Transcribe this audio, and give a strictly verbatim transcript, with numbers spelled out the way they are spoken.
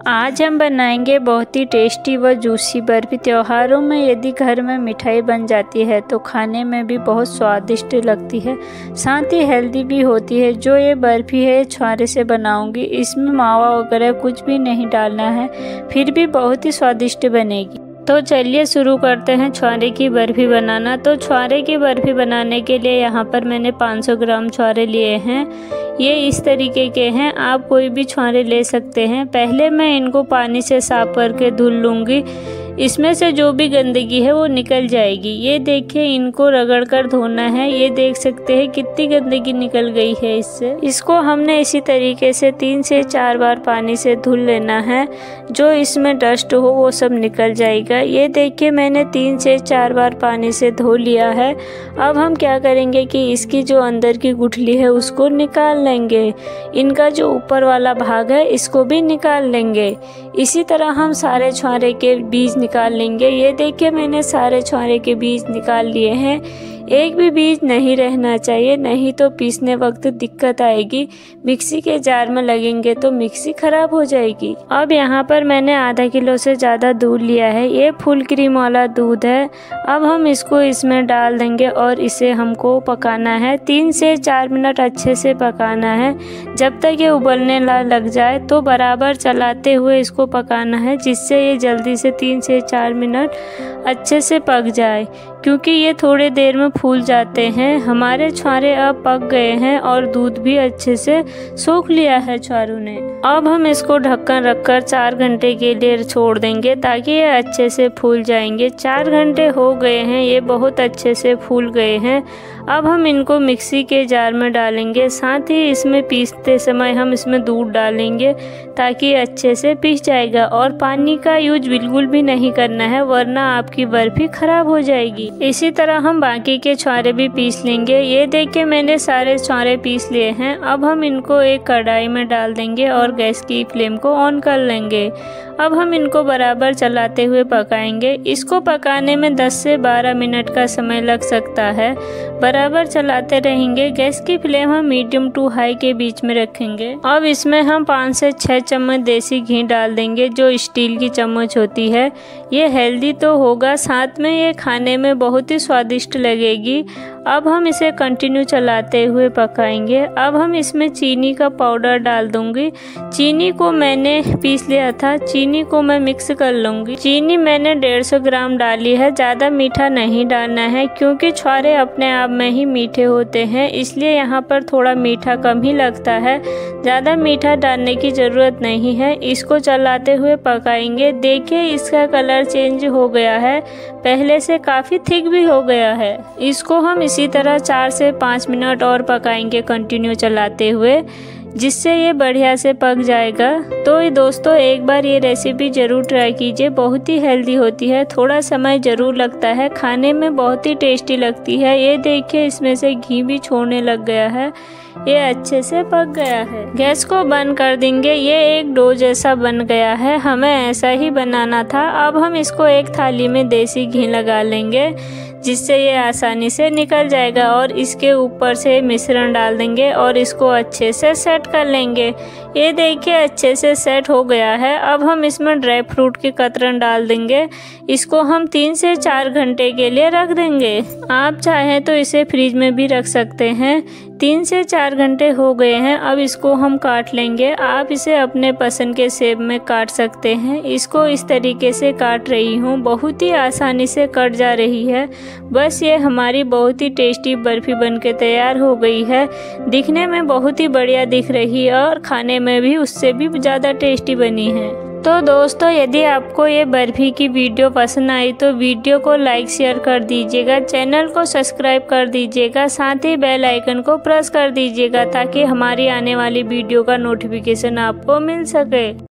आज हम बनाएंगे बहुत ही टेस्टी व जूसी बर्फ़ी। त्योहारों में यदि घर में मिठाई बन जाती है तो खाने में भी बहुत स्वादिष्ट लगती है, साथ ही हेल्दी भी होती है। जो ये बर्फ़ी है छुहारे से बनाऊंगी, इसमें मावा वगैरह कुछ भी नहीं डालना है, फिर भी बहुत ही स्वादिष्ट बनेगी। तो चलिए शुरू करते हैं छुहारे की बर्फ़ी बनाना। तो छुहारे की बर्फ़ी बनाने के लिए यहाँ पर मैंने पाँच सौ ग्राम छुहारे लिए हैं। ये इस तरीके के हैं, आप कोई भी छुहारे ले सकते हैं। पहले मैं इनको पानी से साफ करके धुल लूँगी, इसमें से जो भी गंदगी है वो निकल जाएगी। ये देखिए, इनको रगड़ कर धोना है। ये देख सकते हैं कितनी गंदगी निकल गई है इससे। इसको हमने इसी तरीके से तीन से चार बार पानी से धुल लेना है, जो इसमें डस्ट हो वो सब निकल जाएगा। ये देखिए, मैंने तीन से चार बार पानी से धो लिया है। अब हम क्या करेंगे कि इसकी जो अंदर की गुठली है उसको निकाल लेंगे। इनका जो ऊपर वाला भाग है इसको भी निकाल लेंगे। इसी तरह हम सारे छुहारे के बीज निकाल लेंगे। ये देखिए, मैंने सारे छुहारे के बीज निकाल लिए हैं। एक भी बीज नहीं रहना चाहिए, नहीं तो पीसने वक्त दिक्कत आएगी। मिक्सी के जार में लगेंगे तो मिक्सी खराब हो जाएगी। अब यहाँ पर मैंने आधा किलो से ज़्यादा दूध लिया है। ये फुल क्रीम वाला दूध है। अब हम इसको इसमें डाल देंगे और इसे हमको पकाना है। तीन से चार मिनट अच्छे से पकाना है, जब तक ये उबलने लग जाए तो बराबर चलाते हुए इसको पकाना है, जिससे ये जल्दी से तीन से चार मिनट अच्छे से पक जाए, क्योंकि ये थोड़े देर में फूल जाते हैं। हमारे छुहारे अब पक गए हैं और दूध भी अच्छे से सोख लिया है छुहारों ने। अब हम इसको ढक्कन रखकर चार घंटे के लिए छोड़ देंगे, ताकि ये अच्छे से फूल जाएंगे। चार घंटे हो गए हैं, ये बहुत अच्छे से फूल गए हैं। अब हम इनको मिक्सी के जार में डालेंगे, साथ ही इसमें पीसते समय हम इसमें दूध डालेंगे, ताकि अच्छे से पीस जाएगा। और पानी का यूज बिल्कुल भी नहीं करना है, वरना आपकी बर्फ़ी खराब हो जाएगी। इसी तरह हम बाकी के छुहारे भी पीस लेंगे। ये देखिए, मैंने सारे छुहारे पीस लिए हैं। अब हम इनको एक कढ़ाई में डाल देंगे और गैस की फ्लेम को ऑन कर लेंगे। अब हम इनको बराबर चलाते हुए पकाएंगे। इसको पकाने में दस से बारह मिनट का समय लग सकता है। बराबर चलाते रहेंगे। गैस की फ्लेम हम मीडियम टू हाई के बीच में रखेंगे। अब इसमें हम पाँच से छः चम्मच देसी घी डाल देंगे, जो स्टील की चम्मच होती है। ये हेल्दी तो होगा, साथ में ये खाने में बहुत ही स्वादिष्ट लगेगी। अब हम इसे कंटिन्यू चलाते हुए पकाएंगे। अब हम इसमें चीनी का पाउडर डाल दूंगी। चीनी को मैंने पीस लिया था, चीनी को मैं मिक्स कर लूँगी। चीनी मैंने डेढ़ सौ ग्राम डाली है। ज़्यादा मीठा नहीं डालना है, क्योंकि छुहारे अपने आप में ही मीठे होते हैं, इसलिए यहाँ पर थोड़ा मीठा कम ही लगता है। ज़्यादा मीठा डालने की ज़रूरत नहीं है। इसको चलाते हुए पकाएंगे। देखिए, इसका कलर चेंज हो गया है, पहले से काफ़ी थिक भी हो गया है। इसको हम इसी तरह चार से पाँच मिनट और पकाएंगे कंटिन्यू चलाते हुए, जिससे ये बढ़िया से पक जाएगा। तो ये दोस्तों, एक बार ये रेसिपी ज़रूर ट्राई कीजिए, बहुत ही हेल्दी होती है। थोड़ा समय ज़रूर लगता है, खाने में बहुत ही टेस्टी लगती है। ये देखिए, इसमें से घी भी छोड़ने लग गया है। ये अच्छे से पक गया है। गैस को बंद कर देंगे। ये एक डो जैसा बन गया है, हमें ऐसा ही बनाना था। अब हम इसको एक थाली में देसी घी लगा लेंगे, जिससे ये आसानी से निकल जाएगा। और इसके ऊपर से मिश्रण डाल देंगे और इसको अच्छे से सेट कर लेंगे। ये देखिए, अच्छे से सेट हो गया है। अब हम इसमें ड्राई फ्रूट की कतरन डाल देंगे। इसको हम तीन से चार घंटे के लिए रख देंगे। आप चाहें तो इसे फ्रिज में भी रख सकते हैं। तीन से चार घंटे हो गए हैं। अब इसको हम काट लेंगे। आप इसे अपने पसंद के शेप में काट सकते हैं। इसको इस तरीके से काट रही हूँ, बहुत ही आसानी से कट जा रही है। बस ये हमारी बहुत ही टेस्टी बर्फ़ी बनके तैयार हो गई है। दिखने में बहुत ही बढ़िया दिख रही है और खाने में भी उससे भी ज़्यादा टेस्टी बनी है। तो दोस्तों, यदि आपको ये बर्फ़ी की वीडियो पसंद आई तो वीडियो को लाइक शेयर कर दीजिएगा, चैनल को सब्सक्राइब कर दीजिएगा, साथ ही बेल आइकन को प्रेस कर दीजिएगा, ताकि हमारी आने वाली वीडियो का नोटिफिकेशन आपको मिल सके।